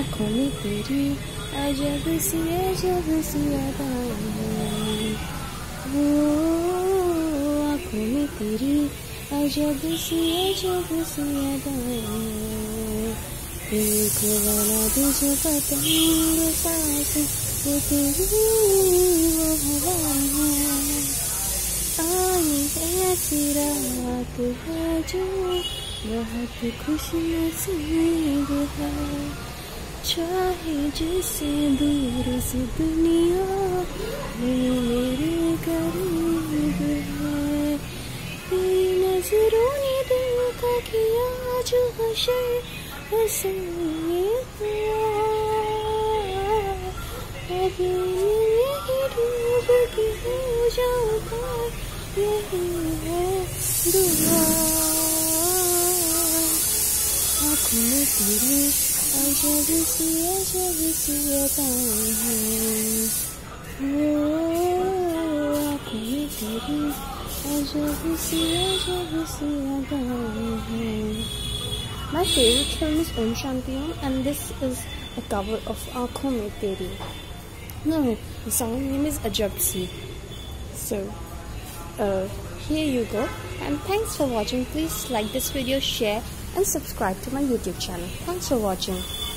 आँखों में तेरी अजब सी अदाएं हैं, वो आँखों में तेरी अजब सी अदाएं हैं। एक वाला तुझे पतंग साथ वो तेरी वो हवाएं हैं। आई ऐसी रात है जो बहुत खुश नसीब है, चाहे जिसे दूर से दुनिया मेरे करीब है। तेरी नजरों ने दिल का किया जो हशर हंसे हुआ, अब यही डूब के हो जाऊंगा, यही है दुआ। आँखों में तेरी अजब सी अदाएं हैं, वो आँखों में तेरी अजब सी अदाएं हैं। My favorite film is Om Shanti Om, and this is a cover of Aankhon Mein Teri. No, the song name is Ajab Si. So, here you go, and thanks for watching. Please like this video, share and subscribe to my YouTube channel. Thanks for watching.